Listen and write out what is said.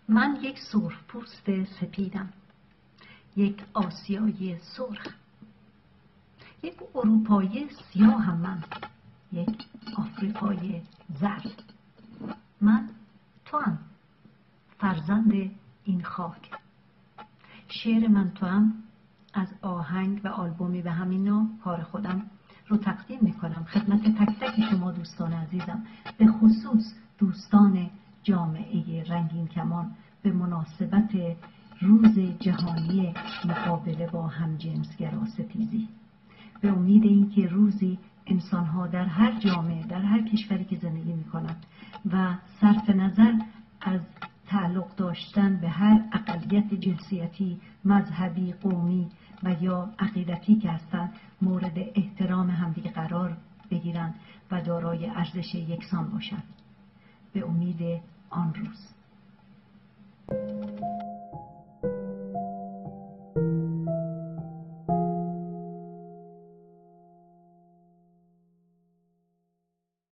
من یک سرخ پوست سپیدم، یک آسیایی سرخ، یک اروپایی سیاهم، من یک آفریقای زرد. من توام، فرزند این خاک. شعر من توام. از آهنگ و آلبومی به همین نام کار خودم رو تقدیم میکنم خدمت تک تک شما دوستان عزیزم، به خصوص دوستان جامعه رنگین کمان به مناسبت روز جهانی مقابله با همجنسگرا ستیزی. به امید اینکه روزی انسان‌ها در هر جامعه، در هر کشوری که زندگی می‌کنند و صرف نظر از تعلق داشتن به هر اقلیت جنسیتی، مذهبی، قومی و یا عقیدتی که هستند، مورد احترام همدیگه قرار بگیرند و دارای ارزش یکسان باشند. به امید آن روز.